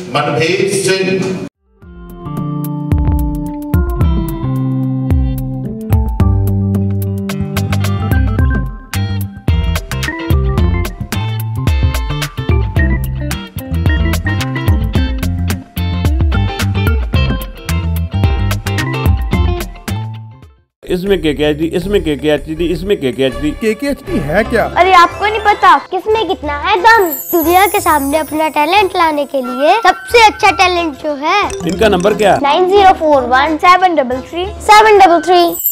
मनभीर सिंह। इसमें KKHD, इसमें KKHD, इसमें KKHD। KKHD है क्या? अरे आपको नहीं पता किसमें कितना है दम। दुनिया के सामने अपना टैलेंट लाने के लिए सबसे अच्छा टैलेंट जो है, इनका नंबर क्या? 9041 733 733।